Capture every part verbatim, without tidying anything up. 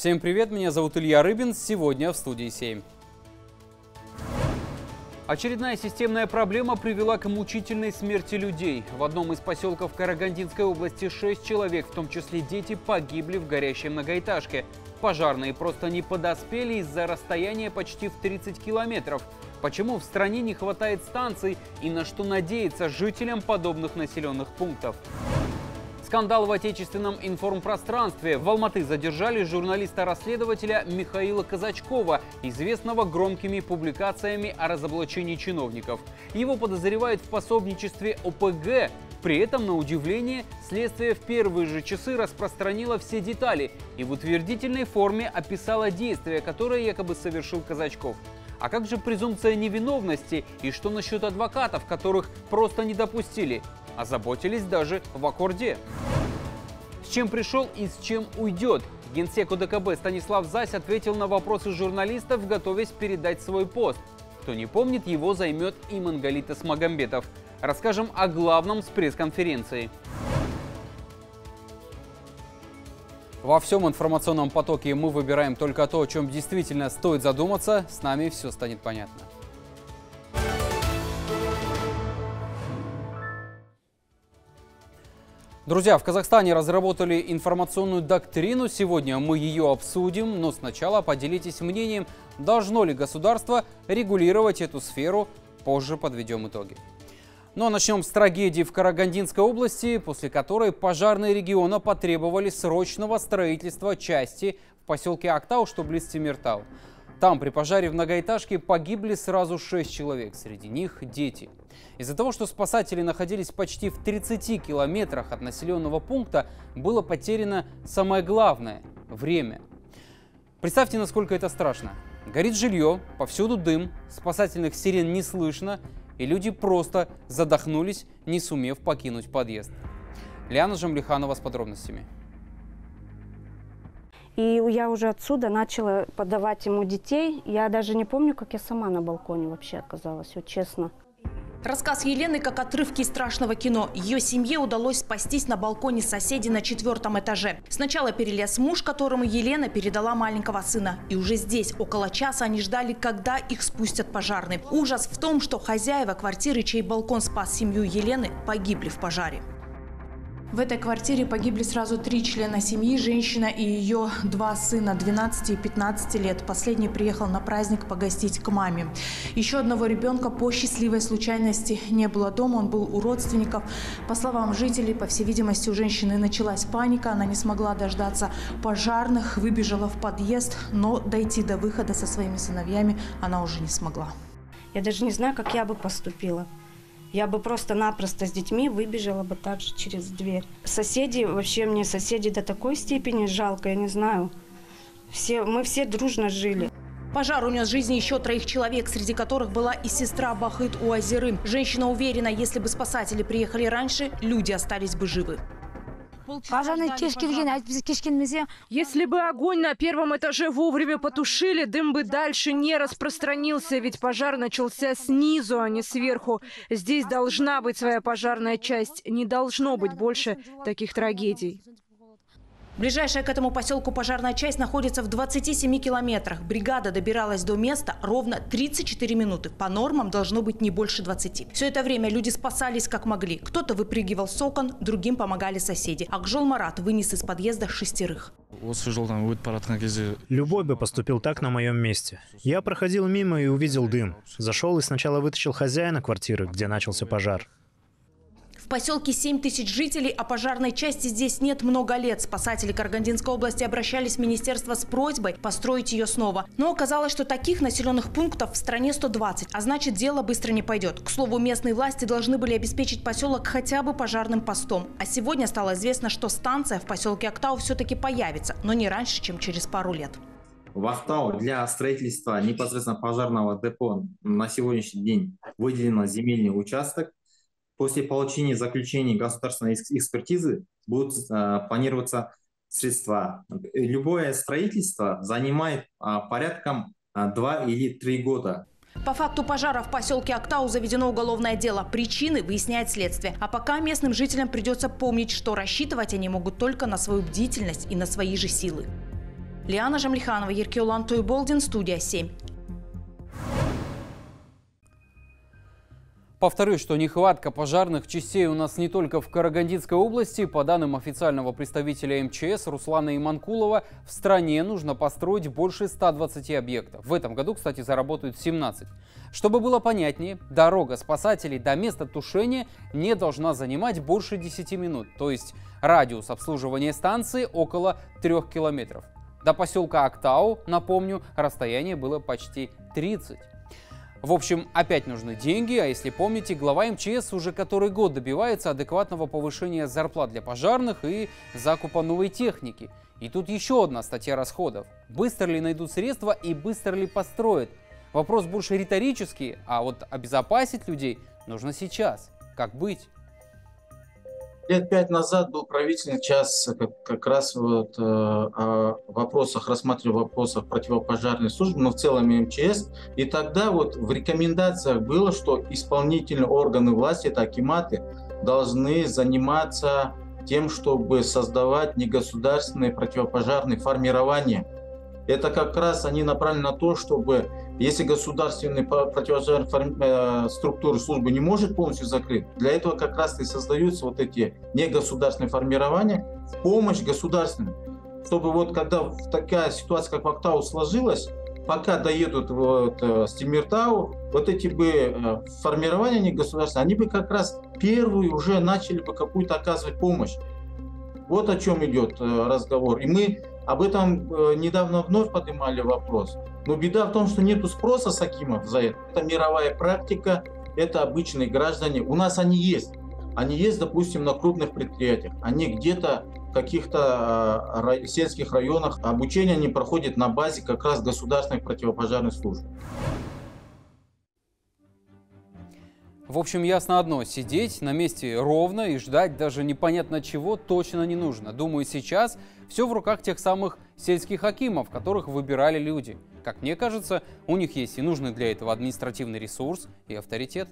Всем привет, меня зовут Илья Рыбин, сегодня в студии семь. Очередная системная проблема привела к мучительной смерти людей. В одном из поселков Карагандинской области шесть человек, в том числе дети, погибли в горящей многоэтажке. Пожарные просто не подоспели из-за расстояния почти в тридцать километров. Почему в стране не хватает станций и на что надеяться жителям подобных населенных пунктов? Скандал в отечественном информпространстве. В Алматы задержали журналиста-расследователя Михаила Казачкова, известного громкими публикациями о разоблачении чиновников. Его подозревают в пособничестве о пэ гэ. При этом, на удивление, следствие в первые же часы распространило все детали и в утвердительной форме описало действия, которые якобы совершил Казачков. А как же презумпция невиновности и что насчет адвокатов, которых просто не допустили? Озаботились даже в Аккорде. С чем пришел и с чем уйдет? Генсек о дэ ка бэ Станислав Зась ответил на вопросы журналистов, готовясь передать свой пост. Кто не помнит, его займет Иман Галитас Магомбетов. Расскажем о главном с пресс-конференции. Во всем информационном потоке мы выбираем только то, о чем действительно стоит задуматься. С нами все станет понятно. Друзья, в Казахстане разработали информационную доктрину. Сегодня мы ее обсудим, но сначала поделитесь мнением, должно ли государство регулировать эту сферу. Позже подведем итоги. Ну а начнем с трагедии в Карагандинской области, после которой пожарные региона потребовали срочного строительства части в поселке Актау, что близ Темиртау. Там при пожаре в многоэтажке погибли сразу шесть человек, среди них дети. Из-за того, что спасатели находились почти в тридцати километрах от населенного пункта, было потеряно самое главное – время. Представьте, насколько это страшно. Горит жилье, повсюду дым, спасательных сирен не слышно, и люди просто задохнулись, не сумев покинуть подъезд. Лиана Жамлиханова с подробностями. И я уже отсюда начала подавать ему детей. Я даже не помню, как я сама на балконе вообще оказалась, вот честно. Рассказ Елены как отрывки из страшного кино. Ее семье удалось спастись на балконе соседей на четвертом этаже. Сначала перелез муж, которому Елена передала маленького сына. И уже здесь, около часа, они ждали, когда их спустят пожарные. Ужас в том, что хозяева квартиры, чей балкон спас семью Елены, погибли в пожаре. В этой квартире погибли сразу три члена семьи, женщина и ее два сына, двенадцати и пятнадцати лет. Последний приехал на праздник погостить к маме. Еще одного ребенка по счастливой случайности не было дома, он был у родственников. По словам жителей, по всей видимости, у женщины началась паника, она не смогла дождаться пожарных, выбежала в подъезд, но дойти до выхода со своими сыновьями она уже не смогла. Я даже не знаю, как я бы поступила. Я бы просто-напросто с детьми выбежала бы также через дверь. Соседи, вообще мне соседи до такой степени жалко, я не знаю. Все, мы все дружно жили. Пожар унес жизни еще троих человек, среди которых была и сестра Бахыт Уазиры. Женщина уверена, если бы спасатели приехали раньше, люди остались бы живы. Если бы огонь на первом этаже вовремя потушили, дым бы дальше не распространился, ведь пожар начался снизу, а не сверху. Здесь должна быть своя пожарная часть, не должно быть больше таких трагедий. Ближайшая к этому поселку пожарная часть находится в двадцати семи километрах. Бригада добиралась до места ровно тридцать четыре минуты. По нормам должно быть не больше двадцати. Все это время люди спасались как могли. Кто-то выпрыгивал с окон, другим помогали соседи. Акжол Марат вынес из подъезда шестерых. Любой бы поступил так на моем месте. Я проходил мимо и увидел дым. Зашел и сначала вытащил хозяина квартиры, где начался пожар. В поселке семь тысяч жителей, а пожарной части здесь нет много лет. Спасатели Карагандинской области обращались в министерство с просьбой построить ее снова. Но оказалось, что таких населенных пунктов в стране сто двадцать, а значит, дело быстро не пойдет. К слову, местные власти должны были обеспечить поселок хотя бы пожарным постом. А сегодня стало известно, что станция в поселке Актау все-таки появится, но не раньше, чем через пару лет. В Актау для строительства непосредственно пожарного депо на сегодняшний день выделено земельный участок. После получения заключений государственной экспертизы будут э, планироваться средства. Любое строительство занимает э, порядком э, два или три года. По факту пожара в поселке Актау заведено уголовное дело. Причины выясняет следствие. А пока местным жителям придется помнить, что рассчитывать они могут только на свою бдительность и на свои же силы. Лиана Жамлиханова, Еркеулан Тойболдин, студия семь. Повторюсь, что нехватка пожарных частей у нас не только в Карагандинской области. По данным официального представителя эм че эс Руслана Иманкулова, в стране нужно построить больше ста двадцати объектов. В этом году, кстати, заработают семнадцать. Чтобы было понятнее, дорога спасателей до места тушения не должна занимать больше десяти минут. То есть радиус обслуживания станции около трёх километров. До поселка Актау, напомню, расстояние было почти тридцать. В общем, опять нужны деньги, а если помните, глава эм че эс уже который год добивается адекватного повышения зарплат для пожарных и закупа новой техники. И тут еще одна статья расходов. Быстро ли найдут средства и быстро ли построят? Вопрос больше риторический, а вот обезопасить людей нужно сейчас. Как быть? Лет пять назад был правительный час как, как раз вот, э, о вопросах, рассматривал вопросах противопожарной службы, но в целом эм че эс. И тогда вот в рекомендациях было, что исполнительные органы власти, это акиматы, должны заниматься тем, чтобы создавать негосударственные противопожарные формирования. Это как раз они направлены на то, чтобы, если государственные противопожарные структуры службы не может полностью закрыть, для этого как раз и создаются вот эти негосударственные формирования в помощь государственным. Чтобы вот когда такая ситуация, как в Актау, сложилась, пока доедут вот с Темиртау, вот эти бы формирования негосударственные, они бы как раз первые уже начали бы какую-то оказывать помощь. Вот о чем идет разговор. И мы об этом недавно вновь поднимали вопрос. Но беда в том, что нет спроса с акимов за это. Это мировая практика, это обычные граждане. У нас они есть. Они есть, допустим, на крупных предприятиях. Они где-то в каких-то сельских районах. Обучение они проходят на базе как раз государственных противопожарных служб. В общем, ясно одно. Сидеть на месте ровно и ждать даже непонятно чего точно не нужно. Думаю, сейчас все в руках тех самых сельских акимов, которых выбирали люди. Как мне кажется, у них есть и нужный для этого административный ресурс и авторитет.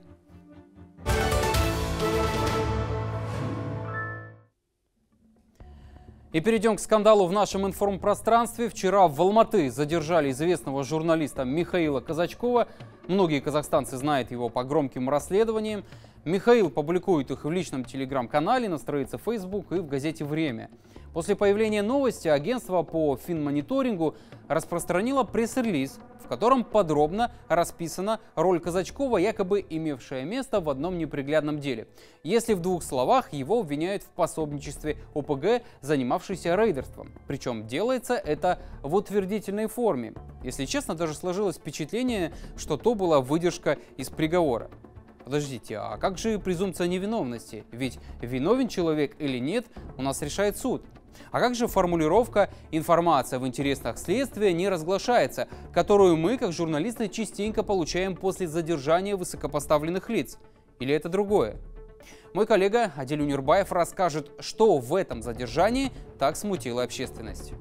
И перейдем к скандалу в нашем информпространстве. Вчера в Алматы задержали известного журналиста Михаила Казачкова. Многие казахстанцы знают его по громким расследованиям. Михаил публикует их в личном телеграм-канале, на странице Facebook и в газете «Время». После появления новости агентство по финмониторингу распространило пресс-релиз, в котором подробно расписана роль Казачкова, якобы имевшая место в одном неприглядном деле. Если в двух словах, его обвиняют в пособничестве о пэ гэ, занимавшейся рейдерством. Причем делается это в утвердительной форме. Если честно, даже сложилось впечатление, что то была выдержка из приговора. Подождите, а как же презумпция невиновности? Ведь виновен человек или нет, у нас решает суд. А как же формулировка «информация в интересах следствия не разглашается», которую мы, как журналисты, частенько получаем после задержания высокопоставленных лиц? Или это другое? Мой коллега Адель Унирбаев расскажет, что в этом задержании так смутило общественность.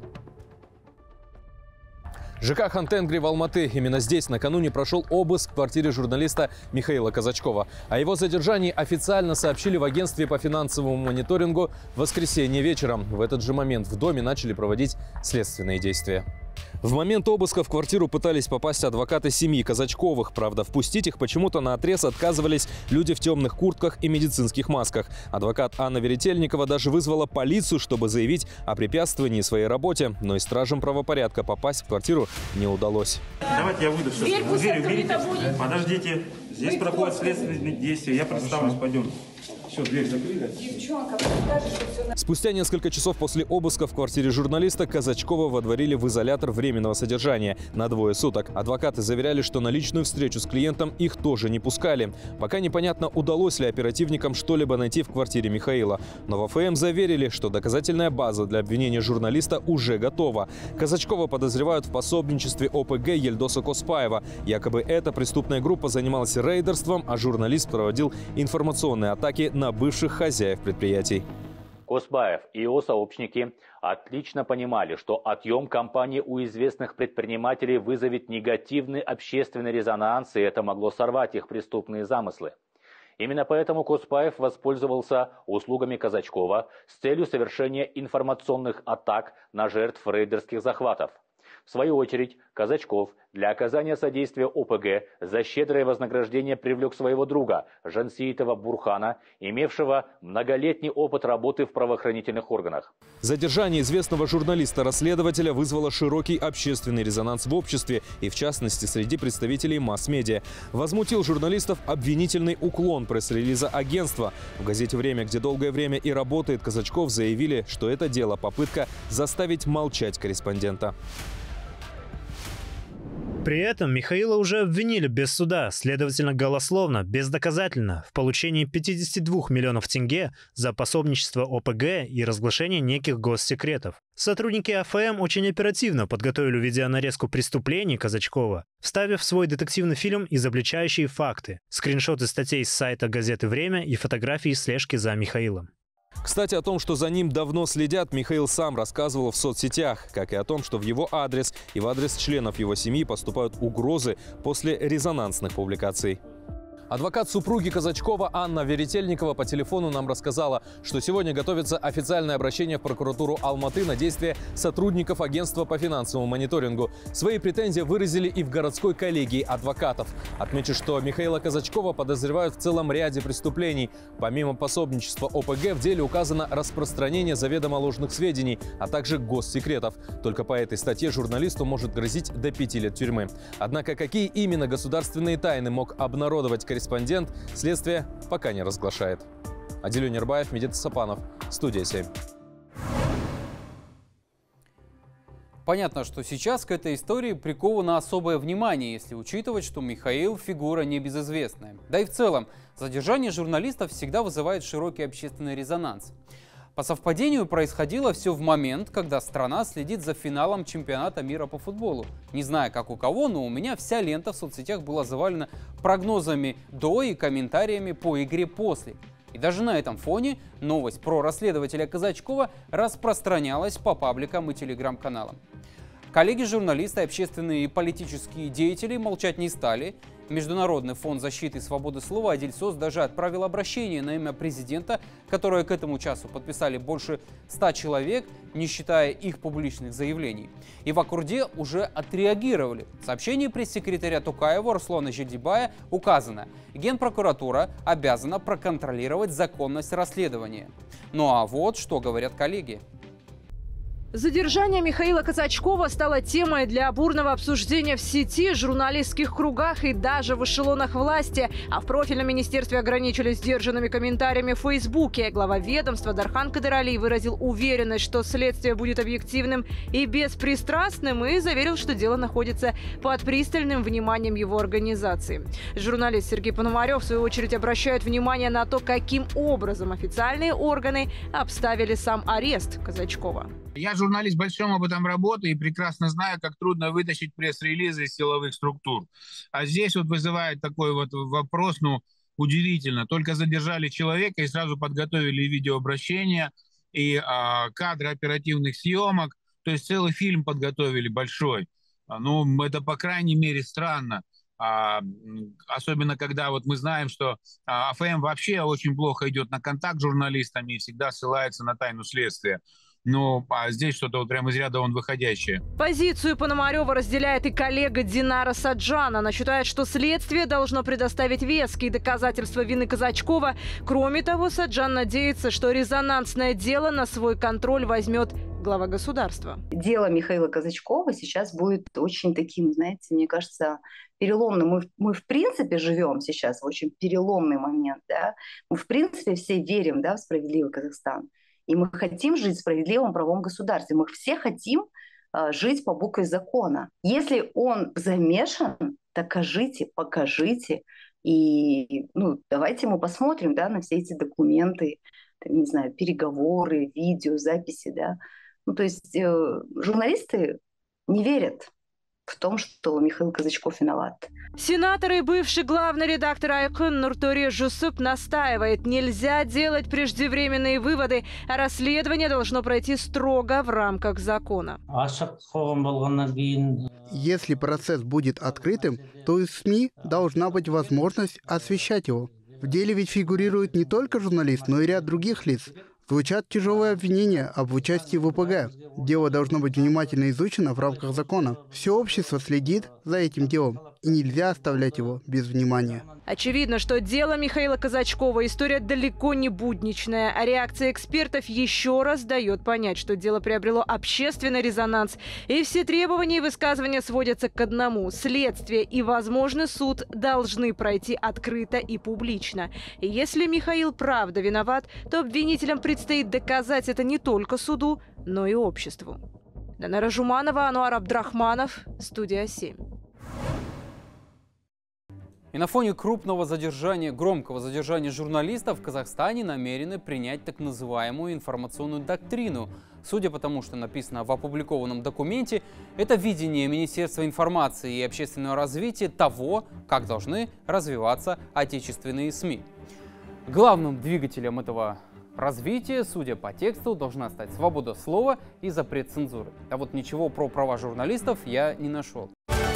ЖК Хантенгри в Алматы. Именно здесь накануне прошел обыск в квартире журналиста Михаила Казачкова. О его задержании официально сообщили в агентстве по финансовому мониторингу в воскресенье вечером. В этот же момент в доме начали проводить следственные действия. В момент обыска в квартиру пытались попасть адвокаты семьи Казачковых. Правда, впустить их почему-то наотрез отказывались люди в темных куртках и медицинских масках. Адвокат Анна Веретельникова даже вызвала полицию, чтобы заявить о препятствовании своей работе. Но и стражам правопорядка попасть в квартиру не удалось. Давайте я выйду. Дверь пусть открыта будет. Подождите. Здесь Вы проходят следственные действия. Я представлюсь, пойдем. Все, дверь закрыли. Спустя несколько часов после обыска в квартире журналиста Казачкова водворили в изолятор временного содержания на двое суток. Адвокаты заверяли, что на личную встречу с клиентом их тоже не пускали. Пока непонятно, удалось ли оперативникам что-либо найти в квартире Михаила. Но в эф эм заверили, что доказательная база для обвинения журналиста уже готова. Казачкова подозревают в пособничестве о пэ гэ Ельдоса Коспаева. Якобы эта преступная группа занималась рейдерством, а журналист проводил информационные атаки на бывших хозяев предприятий. Коспаев и его сообщники отлично понимали, что отъем компании у известных предпринимателей вызовет негативный общественный резонанс, и это могло сорвать их преступные замыслы. Именно поэтому Куспаев воспользовался услугами Казачкова с целью совершения информационных атак на жертв рейдерских захватов. В свою очередь, Казачков для оказания содействия О П Г за щедрое вознаграждение привлек своего друга Жансиитова Бурхана, имевшего многолетний опыт работы в правоохранительных органах. Задержание известного журналиста-расследователя вызвало широкий общественный резонанс в обществе и, в частности, среди представителей масс-медиа. Возмутил журналистов обвинительный уклон пресс-релиза агентства. В газете «Время», где долгое время и работает Казачков, заявили, что это дело попытка заставить молчать корреспондента. При этом Михаила уже обвинили без суда, следовательно, голословно, бездоказательно, в получении пятидесяти двух миллионов тенге за пособничество О П Г и разглашение неких госсекретов. Сотрудники А Ф М очень оперативно подготовили видеонарезку преступлений Казачкова, вставив в свой детективный фильм изобличающие факты, скриншоты статей с сайта газеты «Время» и фотографии слежки за Михаилом. Кстати, о том, что за ним давно следят, Михаил сам рассказывал в соцсетях, как и о том, что в его адрес и в адрес членов его семьи поступают угрозы после резонансных публикаций. Адвокат супруги Казачкова Анна Веретельникова по телефону нам рассказала, что сегодня готовится официальное обращение в прокуратуру Алматы на действия сотрудников агентства по финансовому мониторингу. Свои претензии выразили и в городской коллегии адвокатов. Отмечу, что Михаила Казачкова подозревают в целом ряде преступлений. Помимо пособничества О П Г в деле указано распространение заведомо ложных сведений, а также госсекретов. Только по этой статье журналисту может грозить до пяти лет тюрьмы. Однако какие именно государственные тайны мог обнародовать корреспондент, Корреспондент следствие пока не разглашает. Адилю Нербаев, Медет Сапанов, студия семь. Понятно, что сейчас к этой истории приковано особое внимание, если учитывать, что Михаил – фигура небезызвестная. Да и в целом, задержание журналистов всегда вызывает широкий общественный резонанс. По совпадению происходило все в момент, когда страна следит за финалом чемпионата мира по футболу. Не знаю, как у кого, но у меня вся лента в соцсетях была завалена прогнозами до и комментариями по игре после. И даже на этом фоне новость про расследователя Казачкова распространялась по пабликам и телеграм-каналам. Коллеги-журналисты, общественные и политические деятели молчать не стали. Международный фонд защиты и свободы слова Адильсос даже отправил обращение на имя президента, которое к этому часу подписали больше ста человек, не считая их публичных заявлений. И в Аккурде уже отреагировали. В сообщении пресс-секретаря Тукаева Руслана Жидибая указано: Генпрокуратура обязана проконтролировать законность расследования. Ну а вот что говорят коллеги. Задержание Михаила Казачкова стало темой для бурного обсуждения в сети, журналистских кругах и даже в эшелонах власти. А в профильном министерстве ограничились сдержанными комментариями в Фейсбуке. Глава ведомства Дархан Кадырали выразил уверенность, что следствие будет объективным и беспристрастным, и заверил, что дело находится под пристальным вниманием его организации. Журналист Сергей Пономарев, в свою очередь, обращает внимание на то, каким образом официальные органы обставили сам арест Казачкова. Я журналист с большим опытом работы и прекрасно знаю, как трудно вытащить пресс-релизы из силовых структур. А здесь вот вызывает такой вот вопрос, ну, удивительно. Только задержали человека и сразу подготовили видеообращение и а, кадры оперативных съемок. То есть целый фильм подготовили большой. Ну, это, по крайней мере, странно. А, особенно когда вот мы знаем, что А Ф М вообще очень плохо идет на контакт с журналистами и всегда ссылается на тайну следствия. Ну, а здесь что-то вот прямо из ряда вон выходящее. Позицию Пономарева разделяет и коллега Динара Саджан. Она считает, что следствие должно предоставить веские доказательства вины Казачкова. Кроме того, Саджан надеется, что резонансное дело на свой контроль возьмет глава государства. Дело Михаила Казачкова сейчас будет очень таким, знаете, мне кажется, переломным. Мы, мы в принципе живем сейчас в очень переломный момент. Да? Мы в принципе все верим, да, в справедливый Казахстан. И мы хотим жить в справедливом правовом государстве. Мы все хотим э, жить по букве закона. Если он замешан, докажите, покажите. И ну, давайте мы посмотрим, да, на все эти документы, там, не знаю, переговоры, видео, записи. Да. Ну, то есть э, журналисты не верят в том, что Михаил Казачков виноват. Сенатор и бывший главный редактор Айкын Нуртуре Жусуп настаивает: нельзя делать преждевременные выводы, а расследование должно пройти строго в рамках закона. Если процесс будет открытым, то и в СМИ должна быть возможность освещать его. В деле ведь фигурирует не только журналист, но и ряд других лиц. Звучат тяжелые обвинения об участии в ОПГ. Дело должно быть внимательно изучено в рамках закона. Все общество следит за этим делом, и нельзя оставлять его без внимания. Очевидно, что дело Михаила Казачкова – история далеко не будничная, а реакция экспертов еще раз дает понять, что дело приобрело общественный резонанс, и все требования и высказывания сводятся к одному – следствие и возможный суд должны пройти открыто и публично. И если Михаил правда виноват, то обвинителям предстоит доказать это не только суду, но и обществу. Данара Жуманова, Ануар Абдрахманов, студия семь. И на фоне крупного задержания, громкого задержания журналистов в Казахстане намерены принять так называемую информационную доктрину. Судя по тому, что написано в опубликованном документе, это видение Министерства информации и общественного развития того, как должны развиваться отечественные СМИ. Главным двигателем этого развития, судя по тексту, должна стать свобода слова и запрет цензуры. А вот ничего про права журналистов я не нашел.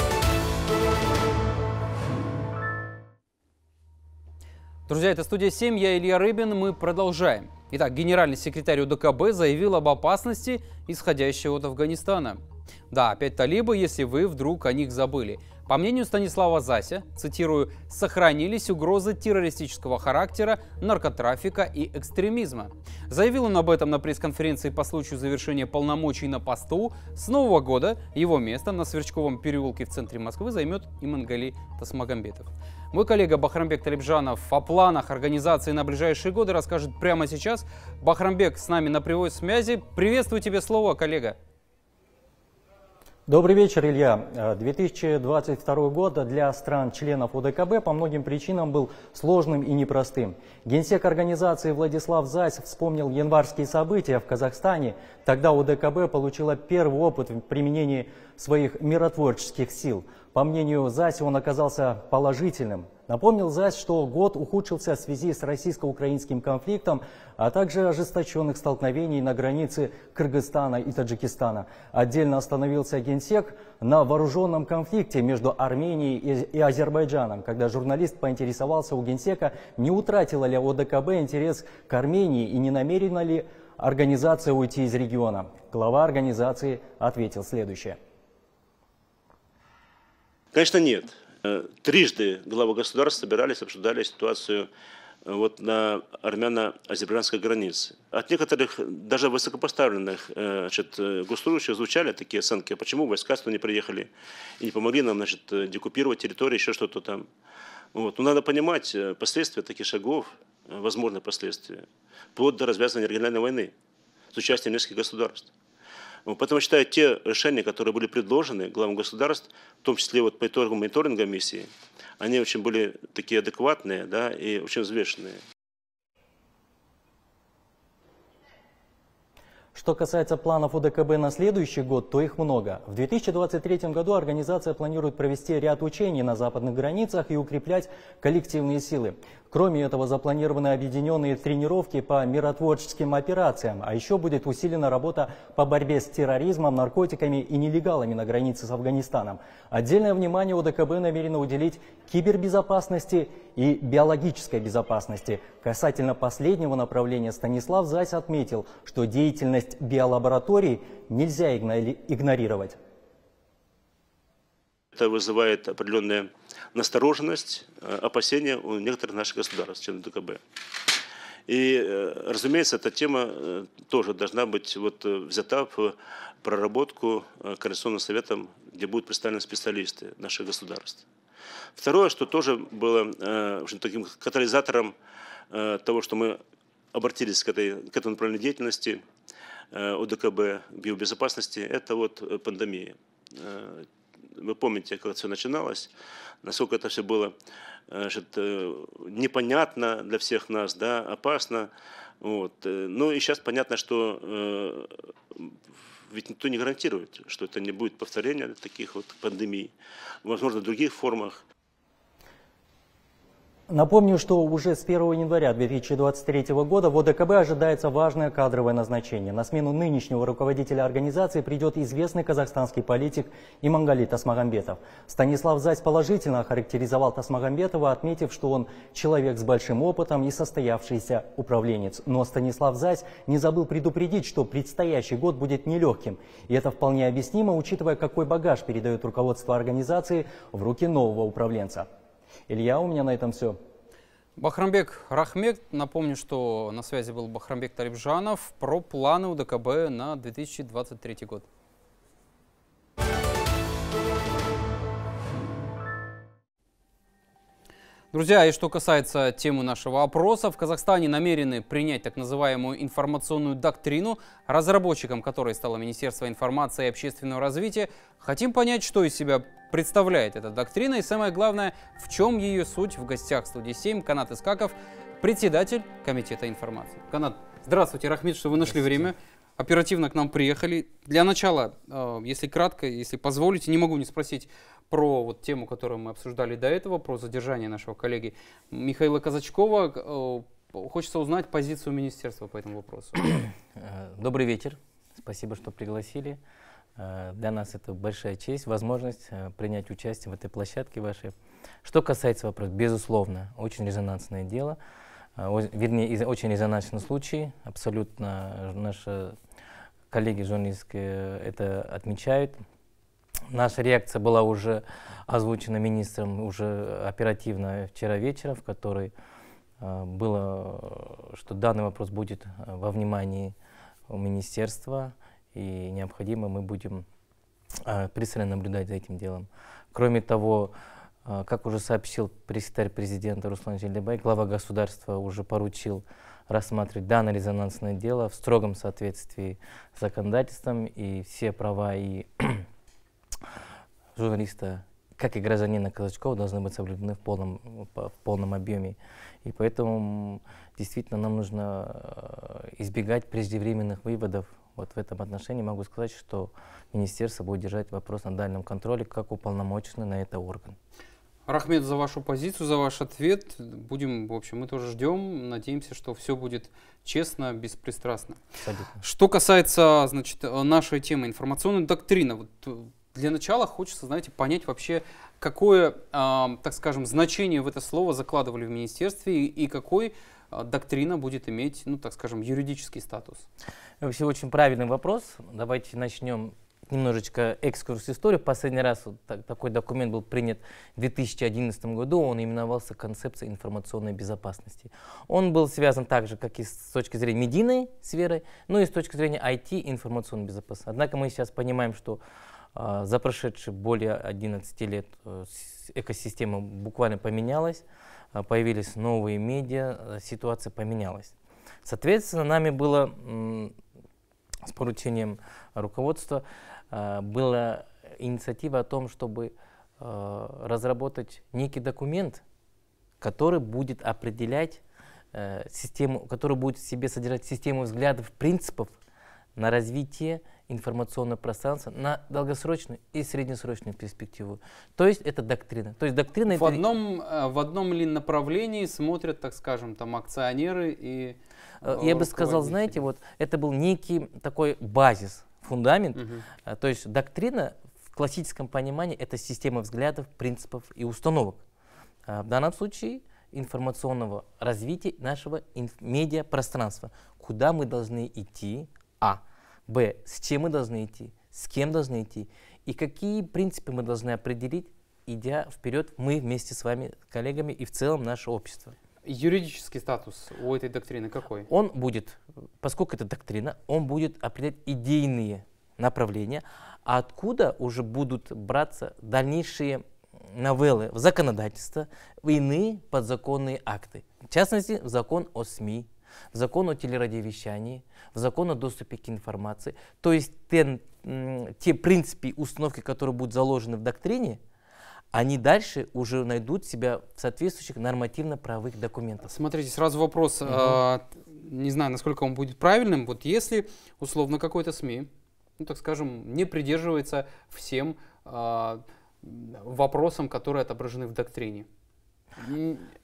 Друзья, это студия семь, я Илья Рыбин, мы продолжаем. Итак, генеральный секретарь УДКБ заявил об опасности, исходящей от Афганистана. Да, опять талибы, если вы вдруг о них забыли. По мнению Станислава Зася, цитирую, «сохранились угрозы террористического характера, наркотрафика и экстремизма». Заявил он об этом на пресс-конференции по случаю завершения полномочий на посту. С нового года его место на Сверчковом переулке в центре Москвы займет Имангали Тасмагамбетов. Мой коллега Бахрамбек Талибжанов о планах организации на ближайшие годы расскажет прямо сейчас. Бахрамбек с нами на прямой связи. Приветствую тебе, слово, коллега. Добрый вечер, Илья. две тысячи двадцать второй год для стран-членов УДКБ по многим причинам был сложным и непростым. Генсек организации Владислав Зась вспомнил январские события в Казахстане. Тогда УДКБ получила первый опыт в применении своих миротворческих сил. По мнению Заси, он оказался положительным. Напомнил Зась, что год ухудшился в связи с российско-украинским конфликтом, а также ожесточенных столкновений на границе Кыргызстана и Таджикистана. Отдельно остановился генсек на вооруженном конфликте между Арменией и Азербайджаном, когда журналист поинтересовался у генсека, не утратила ли ОДКБ интерес к Армении и не намерена ли организация уйти из региона. Глава организации ответил следующее. Конечно, нет. Трижды главы государств собирались, обсуждали ситуацию вот на армяно-азербайджанской границе. От некоторых, даже высокопоставленных значит, госслужащих звучали такие оценки, почему войска сюда не приехали и не помогли нам значит, декупировать территорию, еще что-то там. Вот. Но надо понимать последствия таких шагов, возможные последствия, вплоть до развязывания региональной войны с участием нескольких государств. Поэтому считаю, те решения, которые были предложены главам государств, в том числе вот по итогам мониторинга миссии, они очень были такие адекватные, да, и очень взвешенные. Что касается планов УДКБ на следующий год, то их много. В две тысячи двадцать третьем году организация планирует провести ряд учений на западных границах и укреплять коллективные силы. Кроме этого, запланированы объединенные тренировки по миротворческим операциям, а еще будет усилена работа по борьбе с терроризмом, наркотиками и нелегалами на границе с Афганистаном. Отдельное внимание УДКБ намерено уделить кибербезопасности и биологической безопасности. Касательно последнего направления Станислав Зась отметил, что деятельность биолабораторий нельзя игнорировать. Это вызывает определенную настороженность, опасения у некоторых наших государств, членов УДКБ. И, разумеется, эта тема тоже должна быть вот взята в проработку Координационным советом, где будут представлены специалисты наших государств. Второе, что тоже было в общем, таким катализатором того, что мы обратились к этой, к этой направленной деятельности УДКБ, биобезопасности, это вот пандемия. Вы помните, как это все начиналось, насколько это все было значит, непонятно для всех нас, да, опасно. Вот. Ну и сейчас понятно, что э, ведь никто не гарантирует, что это не будет повторения таких вот пандемий, возможно, в других формах. Напомню, что уже с первого января две тысячи двадцать третьего года в ОДКБ ожидается важное кадровое назначение. На смену нынешнего руководителя организации придет известный казахстанский политик Иманғали Тасмағамбетов. Станислав Зась положительно охарактеризовал Тасмағамбетова, отметив, что он человек с большим опытом и состоявшийся управленец. Но Станислав Зась не забыл предупредить, что предстоящий год будет нелегким. И это вполне объяснимо, учитывая, какой багаж передает руководство организации в руки нового управленца. Илья, у меня на этом все. Бахрамбек Рахмет. Напомню, что на связи был Бахрамбек Талибжанов про планы УДКБ на две тысячи двадцать третий год. Друзья, и что касается темы нашего опроса, в Казахстане намерены принять так называемую информационную доктрину, разработчиком которой стало Министерство информации и общественного развития. Хотим понять, что из себя представляет эта доктрина и, самое главное, в чем ее суть. В гостях студии семь Канат Искаков, председатель комитета информации. Канат, здравствуйте, Рахмет, что вы нашли время. Оперативно к нам приехали. Для начала, если кратко, если позволите, не могу не спросить про вот тему, которую мы обсуждали до этого, про задержание нашего коллеги Михаила Казачкова. Хочется узнать позицию министерства по этому вопросу. Добрый вечер. Спасибо, что пригласили. Для нас это большая честь, возможность принять участие в этой площадке вашей. Что касается вопроса, безусловно, очень резонансное дело. Вернее, очень резонансный случай. Абсолютно наши коллеги журналистские это отмечают. Наша реакция была уже озвучена министром уже оперативно вчера вечером, в которой было, что данный вопрос будет во внимании у министерства, и необходимо мы будем пристально наблюдать за этим делом. Кроме того, как уже сообщил пресс-секретарь президента Руслан Желебай, глава государства уже поручил рассматривать данное резонансное дело в строгом соответствии с законодательством, и все права и журналиста, как и гражданина Казачкова, должны быть соблюдены в полном, в полном объеме. И поэтому действительно нам нужно избегать преждевременных выводов. Вот в этом отношении могу сказать, что министерство будет держать вопрос на дальнем контроле, как уполномоченный на это орган. Рахмет, за вашу позицию, за ваш ответ. Будем, в общем, мы тоже ждем, надеемся, что все будет честно, беспристрастно. Абсолютно. Что касается, значит, нашей темы информационной доктрины, вот для начала хочется, знаете, понять вообще, какое, э, так скажем, значение в это слово закладывали в министерстве и, и какой э, доктрина будет иметь, ну, так скажем, юридический статус. Вообще очень правильный вопрос. Давайте начнем немножечко экскурс в историю. Последний раз вот так, такой документ был принят в две тысячи одиннадцатом году. Он именовался «Концепция информационной безопасности». Он был связан также, как и с точки зрения медийной сферы, но и с точки зрения ай ти информационной безопасности. Однако мы сейчас понимаем, что э, за прошедшие более одиннадцати лет э, экосистема буквально поменялась, э, появились новые медиа, э, ситуация поменялась. Соответственно, нами было э, с поручением руководства была инициатива о том, чтобы э, разработать некий документ, который будет определять э, систему, который будет в себе содержать систему взглядов, принципов на развитие информационного пространства на долгосрочную и среднесрочную перспективу. То есть это доктрина. То есть доктрина в, это... одном, в одном ли направлении смотрят, так скажем, там акционеры и... Я бы сказал, знаете, вот это был некий такой базис, фундамент. Uh-huh. То есть доктрина в классическом понимании это система взглядов, принципов и установок. В данном случае информационного развития нашего медиапространства. Куда мы должны идти? А. Б. С чем мы должны идти? С кем должны идти? И какие принципы мы должны определить, идя вперед мы вместе с вами, коллегами, и в целом наше общество. Юридический статус у этой доктрины какой? Он будет, поскольку это доктрина, он будет определять идейные направления, а откуда уже будут браться дальнейшие новеллы в законодательство, в иные подзаконные акты. В частности, в закон о СМИ, в закон о телерадиовещании, в закон о доступе к информации. То есть те, те принципы и установки, которые будут заложены в доктрине, они дальше уже найдут себя в соответствующих нормативно-правовых документах. Смотрите, сразу вопрос, угу. а, не знаю, насколько он будет правильным. Вот если, условно, какой-то СМИ, ну, так скажем, не придерживается всем а, вопросам, которые отображены в доктрине.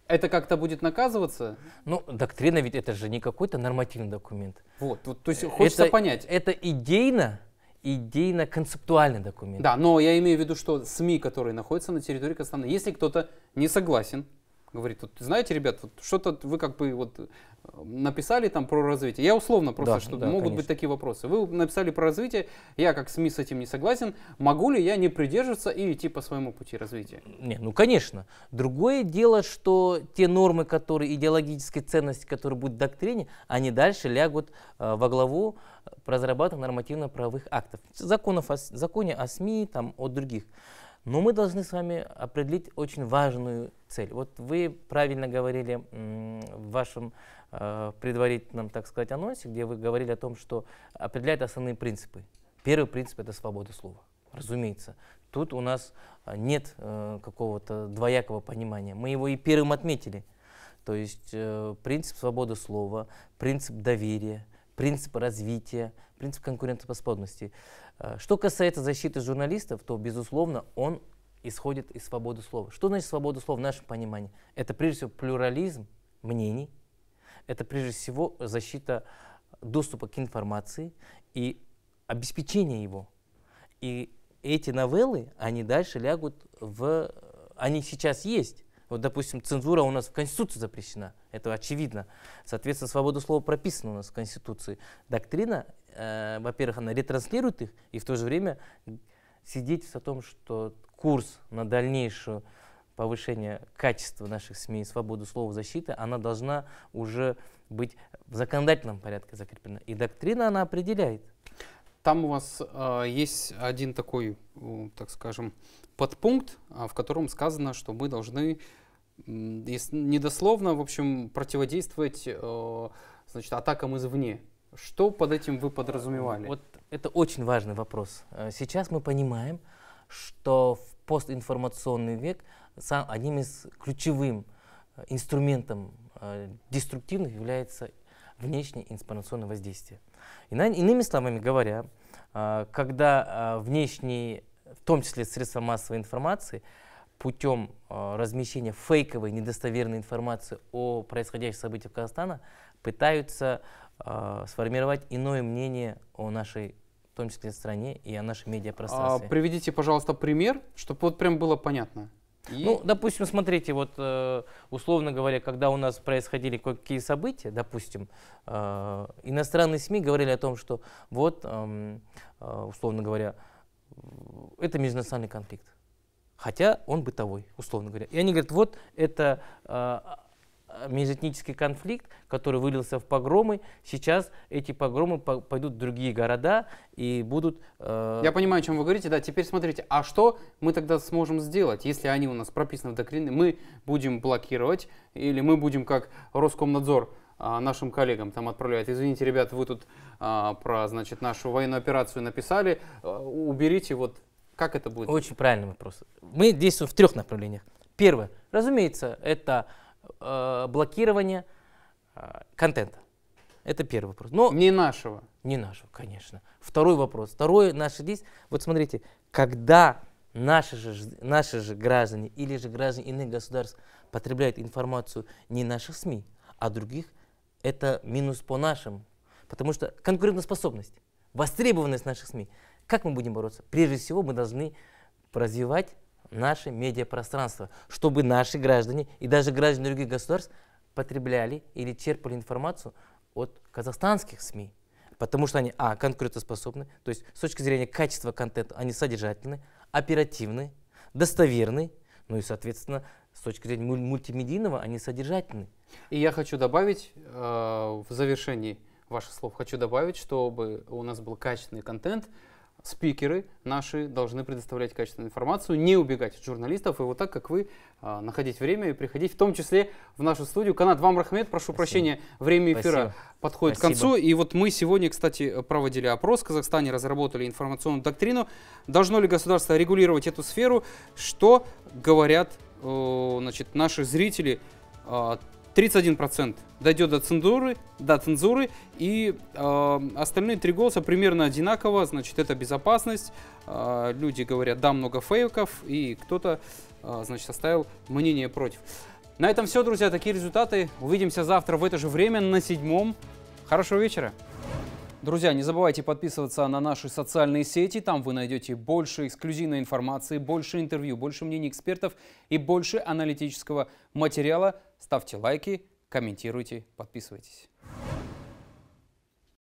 Это как-то будет наказываться? Ну, доктрина ведь это же не какой-то нормативный документ. Вот, вот то есть хочется это, понять. Это идейно, идейно-концептуальный документ. Да, но я имею в виду, что СМИ, которые находятся на территории Казахстана, если кто-то не согласен, говорит, вот, знаете, ребят, вот, что-то вы как бы вот написали там про развитие. Я условно просто, да, что да, могут конечно. быть такие вопросы. Вы написали про развитие, я как СМИ с этим не согласен. Могу ли я не придерживаться и идти по своему пути развития? Не, ну конечно. Другое дело, что те нормы, которые идеологические ценности, которые будут в доктрине, они дальше лягут э, во главу разрабатывания нормативно-правовых актов. Законов о, законе о СМИ, там, о других. Но мы должны с вами определить очень важную цель. Вот вы правильно говорили в вашем э, предварительном, так сказать, анонсе, где вы говорили о том, что определяют основные принципы. Первый принцип – это свобода слова. Разумеется, тут у нас нет э, какого-то двоякого понимания. Мы его и первым отметили. То есть э, принцип свободы слова, принцип доверия, принцип развития, принцип конкурентоспособности. Что касается защиты журналистов, то, безусловно, он исходит из свободы слова. Что значит свобода слова в нашем понимании? Это, прежде всего, плюрализм мнений, это, прежде всего, защита доступа к информации и обеспечение его. И эти новеллы, они дальше лягут в... Они сейчас есть. Вот, допустим, цензура у нас в Конституции запрещена, это очевидно. Соответственно, свобода слова прописана у нас в Конституции. Доктрина, э, во-первых, она ретранслирует их, и в то же время свидетельствует о том, что курс на дальнейшее повышение качества наших СМИ и свободу слова защиты, она должна уже быть в законодательном порядке закреплена. И доктрина, она определяет. Там у вас э, есть один такой, э, так скажем, подпункт, э, в котором сказано, что мы должны, э, если недословно, в общем, противодействовать э, значит, атакам извне. Что под этим вы подразумевали? Вот это очень важный вопрос. Сейчас мы понимаем, что в постинформационный век сам, одним из ключевых инструментов э, деструктивных является внешнее информационное воздействие. Иными словами говоря, когда внешние, в том числе средства массовой информации, путем размещения фейковой, недостоверной информации о происходящих событиях Казахстана, пытаются сформировать иное мнение о нашей, в том числе, стране и о нашем медиапространстве. А, приведите, пожалуйста, пример, чтобы вот прям было понятно. И... Ну, допустим, смотрите, вот э, условно говоря, когда у нас происходили какие события, допустим, э, иностранные СМИ говорили о том, что вот, э, э, условно говоря, это межнациональный конфликт, хотя он бытовой, условно говоря. И они говорят, вот это э, межэтнический конфликт, который вылился в погромы, сейчас эти погромы по пойдут в другие города и будут... Э... Я понимаю, о чем вы говорите, да, теперь смотрите, а что мы тогда сможем сделать, если они у нас прописаны в доктрине, мы будем блокировать, или мы будем как Роскомнадзор а, нашим коллегам там отправлять, извините, ребята, вы тут а, про, значит, нашу военную операцию написали, а, уберите, вот, как это будет? Очень правильный вопрос. Мы действуем в трех направлениях. Первое, разумеется, это блокирование э, контента. Это первый вопрос. Но не нашего. Не нашего, конечно. Второй вопрос. Второе, наши действия. Вот смотрите, когда наши же, наши же граждане или же граждане иных государств потребляют информацию не наших СМИ, а других, это минус по нашим. Потому что конкурентоспособность, востребованность наших СМИ. Как мы будем бороться? Прежде всего, мы должны развивать наше медиапространство, чтобы наши граждане и даже граждане других государств потребляли или черпали информацию от казахстанских СМИ. Потому что они, а, конкурентоспособны, то есть с точки зрения качества контента они содержательны, оперативны, достоверны, ну и, соответственно, с точки зрения мультимедийного они содержательны. И я хочу добавить, э, в завершении ваших слов, хочу добавить, чтобы у нас был качественный контент, спикеры наши должны предоставлять качественную информацию, не убегать от журналистов, и вот так, как вы, а, находить время и приходить, в том числе в нашу студию. Канат, вам рахмет, прошу Спасибо. прощения, время эфира Спасибо. подходит Спасибо. к концу. И вот мы сегодня, кстати, проводили опрос, в Казахстане разработали информационную доктрину. Должно ли государство регулировать эту сферу? Что говорят э, значит, наши зрители? Э, тридцать один процент дойдет до цензуры, до цензуры, и э, остальные три голоса примерно одинаково, значит, это безопасность, э, люди говорят, да, много фейков, и кто-то, э, значит, оставил мнение против. На этом все, друзья. Такие результаты. Увидимся завтра в это же время на седьмом. Хорошего вечера. Друзья, не забывайте подписываться на наши социальные сети. Там вы найдете больше эксклюзивной информации, больше интервью, больше мнений экспертов и больше аналитического материала. Ставьте лайки, комментируйте, подписывайтесь.